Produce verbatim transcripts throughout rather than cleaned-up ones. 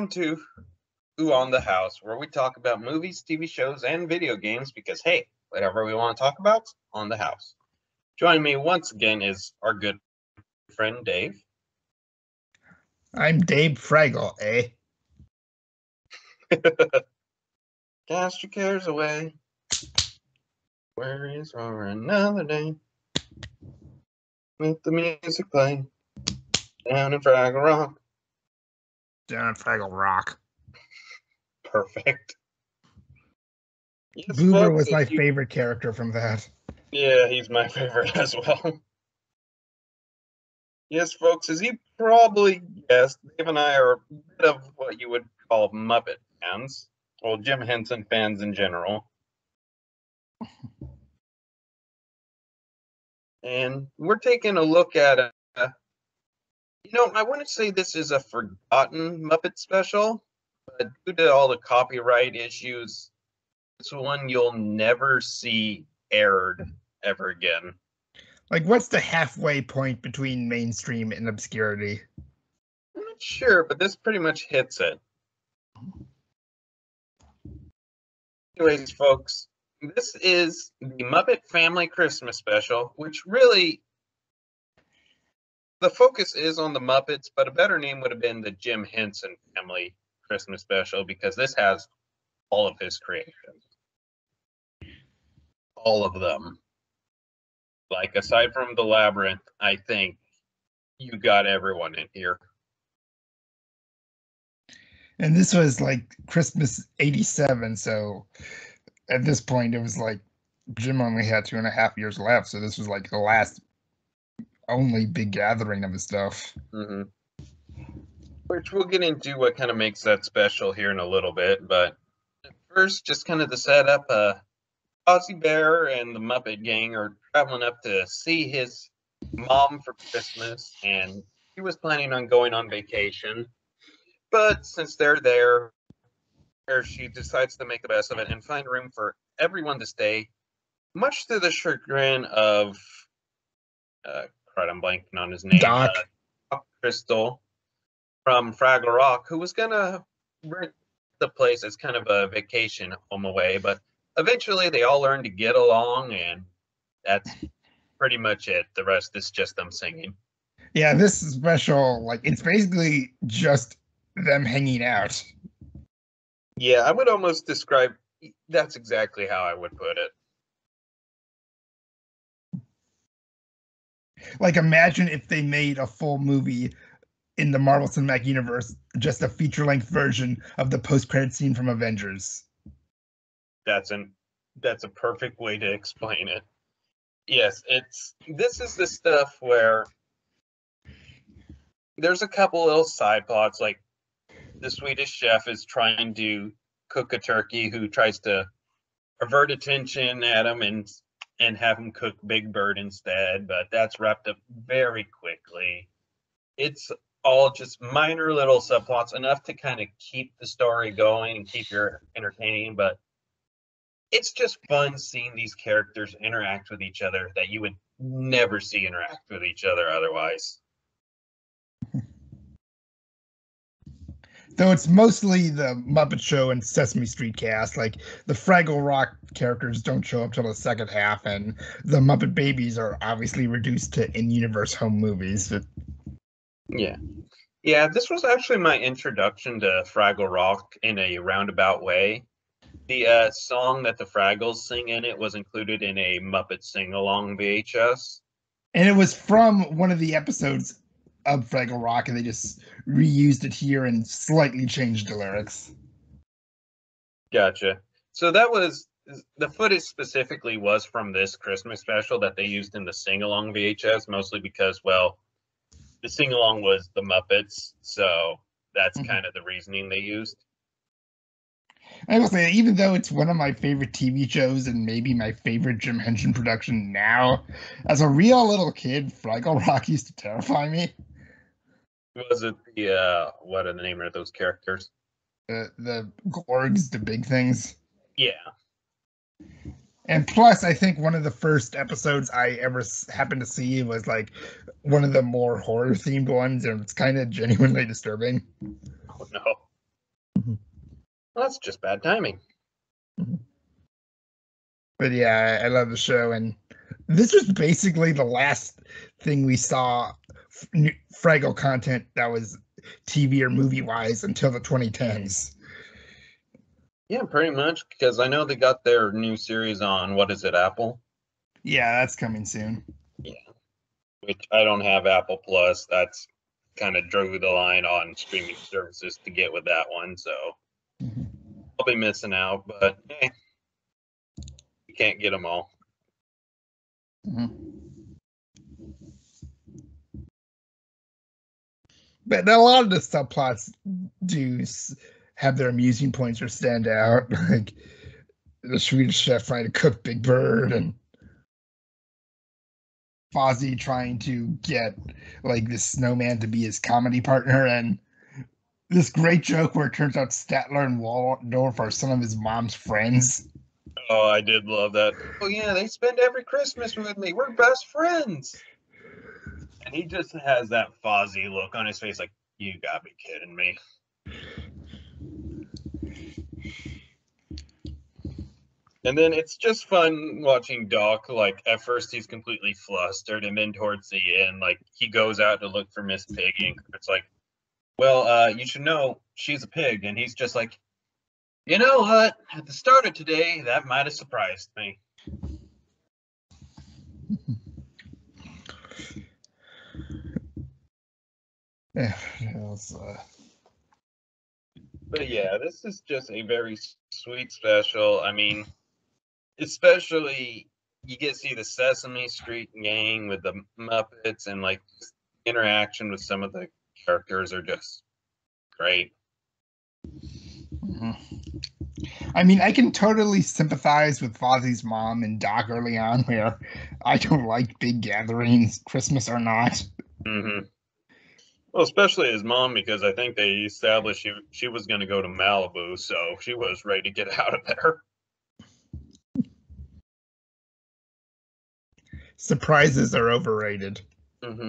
welcome to Who on the House, where we talk about movies, T V shows, and video games because, hey, whatever we want to talk about, on the house. Joining me once again is our good friend Dave. I'm Dave Fraggle, eh? Cast your cares away. Where is for another day? With the music playing down in Fraggle Rock. Down in Fraggle Rock. Perfect. Yes, Boober folks, was my you... favorite character from that. Yeah, he's my favorite as well. Yes, folks, as you probably guessed, Dave and I are a bit of what you would call Muppet fans, well, Jim Henson fans in general. And we're taking a look at a, you know, I wouldn't say this is a forgotten Muppet special, but due to all the copyright issues, it's one you'll never see aired ever again. Like, what's the halfway point between mainstream and obscurity? I'm not sure, but this pretty much hits it. Anyways, folks, this is the Muppet Family Christmas Special, which really, the focus is on the Muppets, but a better name would have been the Jim Henson Family Christmas Special, because this has all of his creations. All of them. Like, aside from the Labyrinth, I think you got everyone in here. And this was like Christmas eighty-seven, so at this point it was like Jim only had two and a half years left, so this was like the last only big gathering of his stuff. Mm-hmm. Which we'll get into what kind of makes that special here in a little bit, but first, just kind of the setup, uh, Ozzie Bear and the Muppet Gang are traveling up to see his mom for Christmas, and he was planning on going on vacation. But since they're there, she decides to make the best of it and find room for everyone to stay, much to the chagrin of, uh, crud, I'm blanking on his name, Doc. Uh, Doc Crystal from Fraggle Rock, who was going to rent the place as kind of a vacation home away, but eventually they all learn to get along, and that's pretty much it. The rest is just them singing. Yeah, this special, like, it's basically just them hanging out. Yeah, I would almost describe, that's exactly how I would put it. Like, imagine if they made a full movie in the Marvel Cinematic Universe, just a feature-length version of the post-credit scene from Avengers. That's an that's a perfect way to explain it. Yes, it's this is the stuff where there's a couple little side plots, like the Swedish chef is trying to cook a turkey who tries to avert attention at him and and have him cook Big Bird instead, but that's wrapped up very quickly. It's all just minor little subplots, enough to kind of keep the story going and keep you entertaining, but it's just fun seeing these characters interact with each other that you would never see interact with each other otherwise. Though it's mostly the Muppet Show and Sesame Street cast, like the Fraggle Rock characters don't show up till the second half, and the Muppet Babies are obviously reduced to in-universe home movies. But... Yeah. Yeah, this was actually my introduction to Fraggle Rock in a roundabout way. The uh, song that the Fraggles sing in it was included in a Muppet Sing-Along V H S. And it was from one of the episodes of Fraggle Rock, and they just reused it here and slightly changed the lyrics. Gotcha. So that was, the footage specifically was from this Christmas special that they used in the Sing-Along V H S, mostly because, well, the Sing-Along was the Muppets, so that's mm-hmm. kind of the reasoning they used. I will say, even though it's one of my favorite T V shows and maybe my favorite Jim Henson production now, as a real little kid, Fraggle Rock used to terrify me. Was it the, uh, what are the name of those characters? The, the Gorgs, the big things. Yeah. And plus, I think one of the first episodes I ever happened to see was like one of the more horror-themed ones, and it's kind of genuinely disturbing. Oh, no. Well, that's just bad timing. But yeah, I, I love the show, and this was basically the last thing we saw f- new- Fraggle content that was T V or movie wise until the twenty tens. Yeah, pretty much, because I know they got their new series on, what is it, Apple? Yeah, that's coming soon. Yeah, which I don't have Apple Plus. That's kind of drew the line on streaming services to get with that one, so Mhm. I'll be missing out, but eh, you can't get them all. Mhm. But a lot of the subplots do s- have their amusing points or stand out, like the Swedish chef trying to cook Big Bird and Fozzie trying to get like this snowman to be his comedy partner, and this great joke where it turns out Statler and Waldorf are some of his mom's friends. Oh, I did love that. Oh yeah, they spend every Christmas with me. We're best friends. And he just has that Fozzie look on his face, like, you gotta be kidding me. And then it's just fun watching Doc. Like, at first he's completely flustered, and then towards the end, like, he goes out to look for Miss Piggy, and it's like, well, uh, you should know she's a pig. And he's just like, you know what? At the start of today, that might have surprised me. Yeah, it was, uh, But yeah, this is just a very sweet special. I mean, especially you get to see the Sesame Street gang with the Muppets, and like interaction with some of the characters are just great. mhm. I mean, I can totally sympathize with Fozzie's mom and Doc early on, where I don't like big gatherings, Christmas or not. Hmm. Well, especially his mom, because I think they established she she was going to go to Malibu, so she was ready to get out of there. Surprises are overrated. Hmm.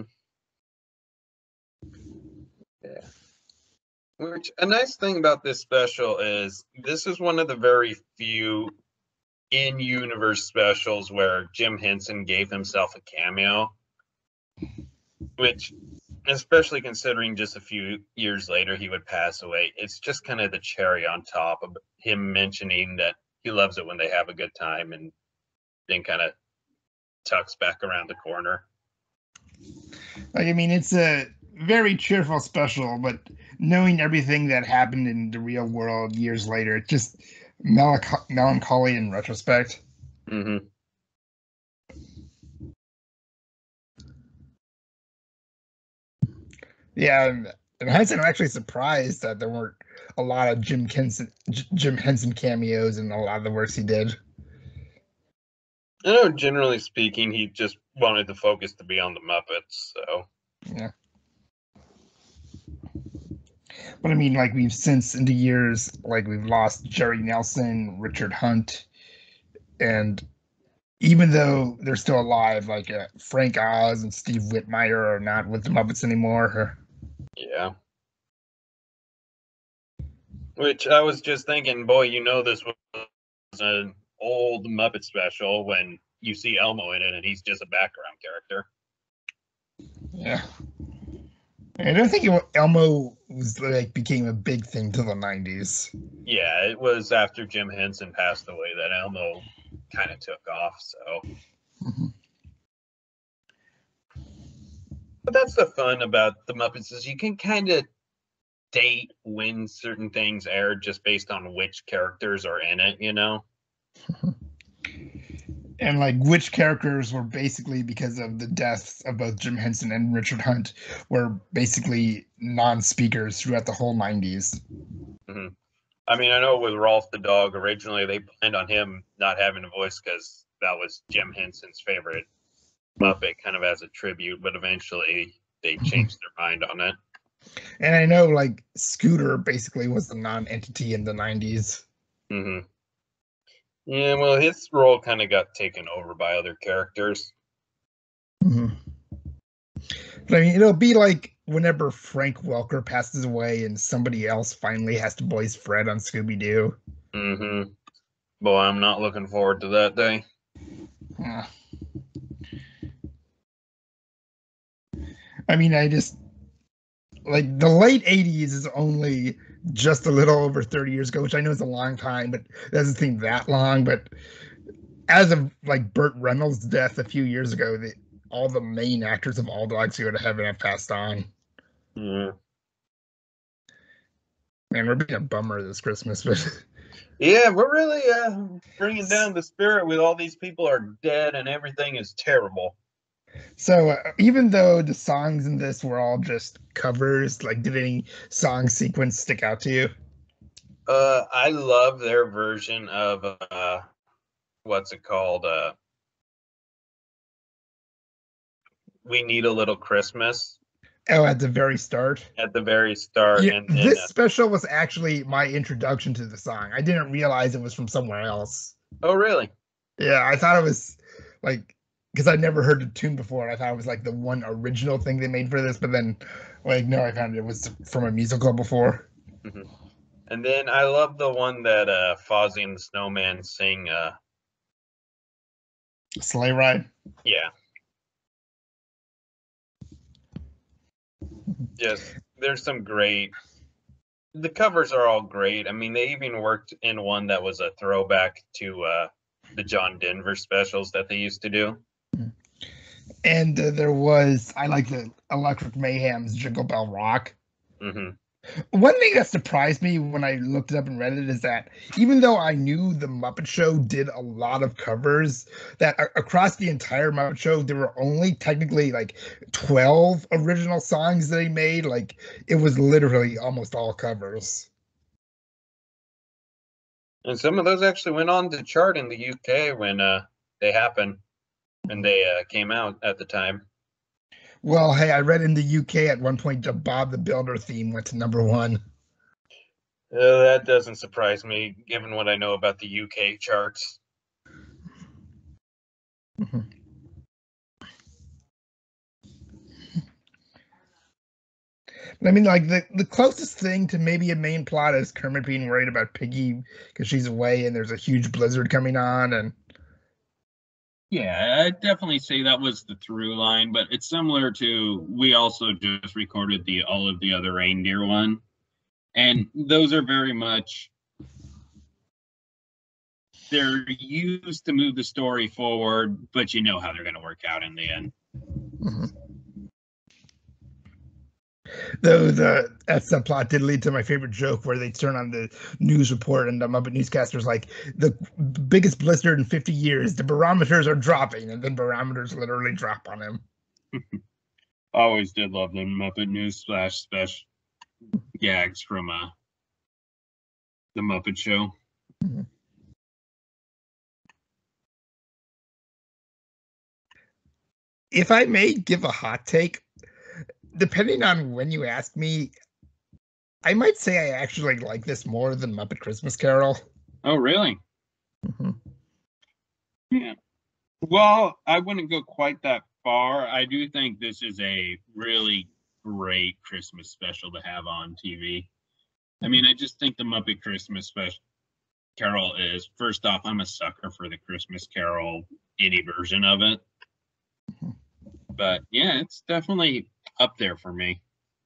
Yeah. Which a nice thing about this special is this is one of the very few in-universe specials where Jim Henson gave himself a cameo, which, especially considering just a few years later he would pass away, it's just kind of the cherry on top of him mentioning that he loves it when they have a good time, and then kind of tucks back around the corner. Like, I mean, it's a very cheerful special, but knowing everything that happened in the real world years later, it's just melanch- melancholy in retrospect. Hmm. Yeah, and, and Henson, I'm actually surprised that there weren't a lot of Jim Henson, J- Jim Henson cameos in a lot of the works he did. I know, generally speaking, he just wanted the focus to be on the Muppets. So, Yeah, but I mean, like we've since in the years, like we've lost Jerry Nelson, Richard Hunt, and even though they're still alive, like uh, Frank Oz and Steve Whitmire are not with the Muppets anymore. yeah. Which I was just thinking, boy, you know, this was an old Muppet special when you see Elmo in it, and he's just a background character. Yeah, I don't think it, Elmo was like became a big thing till the nineties. Yeah, it was after Jim Henson passed away that Elmo kind of took off. So, Mhm. but that's the fun about the Muppets is you can kind of date when certain things aired just based on which characters are in it. You know? And like which characters were basically because of the deaths of both Jim Henson and Richard Hunt were basically non-speakers throughout the whole nineties. Hmm. I mean, I know with Rolf the dog, originally they planned on him not having a voice because that was Jim Henson's favorite Muppet, kind of as a tribute, but eventually they changed their mind on it. And I know like Scooter basically was the non-entity in the nineties. Hmm. Yeah, well, his role kind of got taken over by other characters. Mm-hmm. But I mean, it'll be like whenever Frank Welker passes away and somebody else finally has to voice Fred on Scooby Doo. Mm-hmm. Boy, I'm not looking forward to that day. Yeah. I mean, I just like the late eighties is only just a little over thirty years ago, which I know is a long time, but it doesn't seem that long. But as of like Burt Reynolds' death a few years ago, the, all the main actors of All Dogs Go to Heaven have passed on. Yeah. Man, we're being a bummer this Christmas, but Yeah, we're really uh, bringing down the spirit with all these people are dead and everything is terrible. so uh, even though the songs in this were all just covers, like did any song sequence stick out to you? Uh, I love their version of uh, what's it called? Uh, We Need a Little Christmas Oh, at the very start. at the very start, Yeah, and then this uh, special was actually my introduction to the song. I didn't realize it was from somewhere else. oh really? Yeah, I thought it was like because I'd never heard the tune before. I thought it was like the one original thing they made for this, but then like no, I found it was from a musical before. Hmm. And then I love the one that uh, Fozzie and the Snowman sing. Uh, Sleigh Ride. yeah, just there's some great. The covers are all great. I mean, they even worked in one that was a throwback to uh, the John Denver specials that they used to do. And uh, there was I like the Electric Mayhem's Jingle Bell Rock. Hmm. One thing that surprised me when I looked it up and read it is that even though I knew the Muppet Show did a lot of covers, that a- across the entire Muppet Show, there were only technically like twelve original songs they made. Like it was literally almost all covers. And some of those actually went on to chart in the U K when uh, they happened and they uh, came out at the time. Well, hey, I read in the U K at one point the Bob the Builder theme went to number one. Uh, that doesn't surprise me, given what I know about the U K charts. Mhm. I mean, like the, the closest thing to maybe a main plot is Kermit being worried about Piggy because she's away and there's a huge blizzard coming on, and Yeah, I'd definitely say that was the through line, but it's similar to we also just recorded the all of the other reindeer one. And those are very much they're used to move the story forward, but you know how they're going to work out in the end. Mhm. Though the that subplot did lead to my favorite joke where they turn on the news report and the Muppet newscaster's like, the biggest blizzard in fifty years, the barometers are dropping, and then barometers literally drop on him. Always did love the Muppet News slash special gags from uh, the Muppet Show. Mhm. If I may give a hot take, depending on when you ask me, I might say I actually like this more than Muppet Christmas Carol. Oh, really? Mhm. Yeah. Well, I wouldn't go quite that far. I do think this is a really great Christmas special to have on T V. I mean, I just think the Muppet Christmas special Carol is first off, I'm a sucker for the Christmas Carol, any version of it. But yeah, it's definitely up there for me.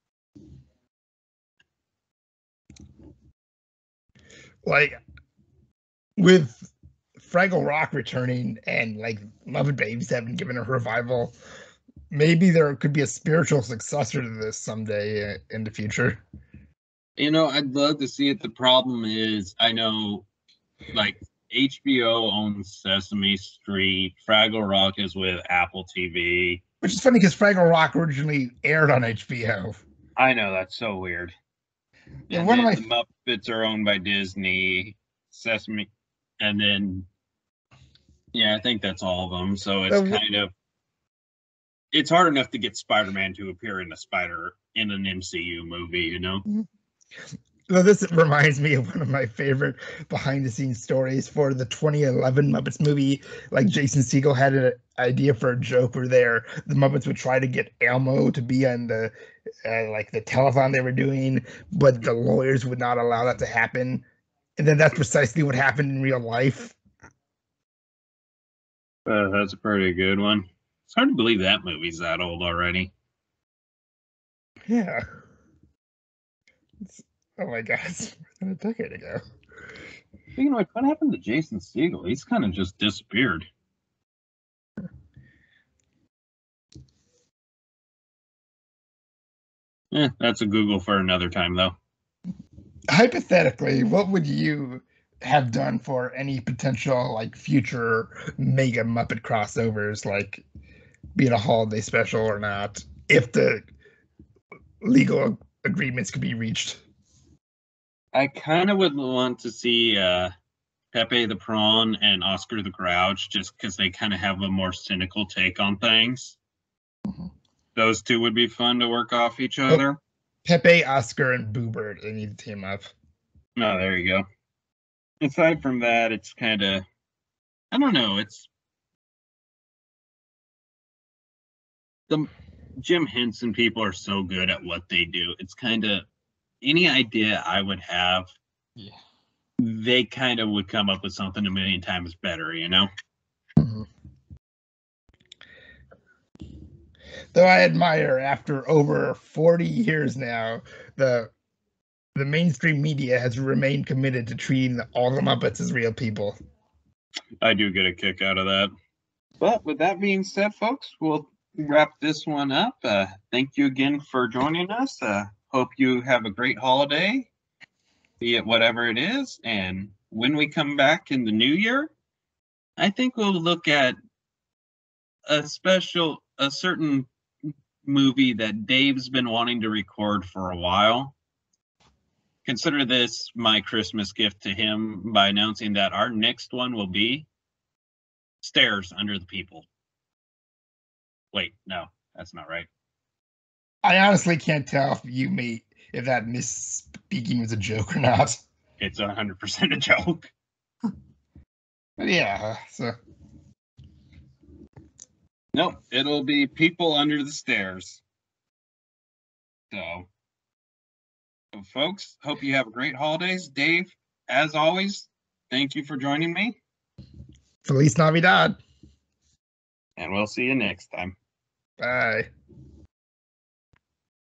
Like with Fraggle Rock returning and like Muppet Babies having given a revival, maybe there could be a spiritual successor to this someday uh, in the future. You know, I'd love to see it. The problem is, I know, like, H B O owns Sesame Street, Fraggle Rock is with Apple T V. Which is funny because Fraggle Rock originally aired on H B O. I know, that's so weird. Yeah, And one of then my the Muppets are owned by Disney, Sesame, and then, yeah, I think that's all of them. So it's uh, kind of, it's hard enough to get Spider-Man to appear in a Spider, in an M C U movie, you know? So this reminds me of one of my favorite behind-the-scenes stories for the twenty eleven Muppets movie. Like Jason Segel had an idea for a joke where there the Muppets would try to get Elmo to be on the uh, like the telethon they were doing, but the lawyers would not allow that to happen. And then that's precisely what happened in real life. Uh, that's a pretty good one. It's hard to believe that movie's that old already. Yeah. It's, oh my god, it's a decade ago. Speaking of which, what happened to Jason Segel? He's kind of just disappeared. Eh, that's a Google for another time, though. Hypothetically, what would you have done for any potential like future mega Muppet crossovers, like be it a holiday special or not, if the legal agreements could be reached? I kind of would want to see uh, Pepe the Prawn and Oscar the Grouch, just because they kind of have a more cynical take on things. Mm-hmm. Those two would be fun to work off each Oh, other. Pepe, Oscar, and Boobert, they need to team up. Oh, there you go. Aside from that, it's kind of, I don't know, it's the Jim Henson people are so good at what they do. It's kind of any idea I would have, Yeah. they kind of would come up with something a million times better, you know? Mm-hmm. Though I admire, after over forty years now, the the mainstream media has remained committed to treating all the Muppets as real people. I do get a kick out of that. But with that being said, folks, we'll wrap this one up. Uh, thank you again for joining us. Uh, hope you have a great holiday, be it whatever it is. And when we come back in the new year, I think we'll look at a special, a certain movie that Dave's been wanting to record for a while. Consider this my Christmas gift to him by announcing that our next one will be Stairs Under the People. Wait, no, that's not right. I honestly can't tell if you made if that misspeaking was a joke or not. It's one hundred percent a joke. But yeah, so. Nope, it'll be People Under the Stairs. So, so, folks, hope you have a great holidays. Dave, as always, thank you for joining me. Feliz Navidad. And we'll see you next time. Bye.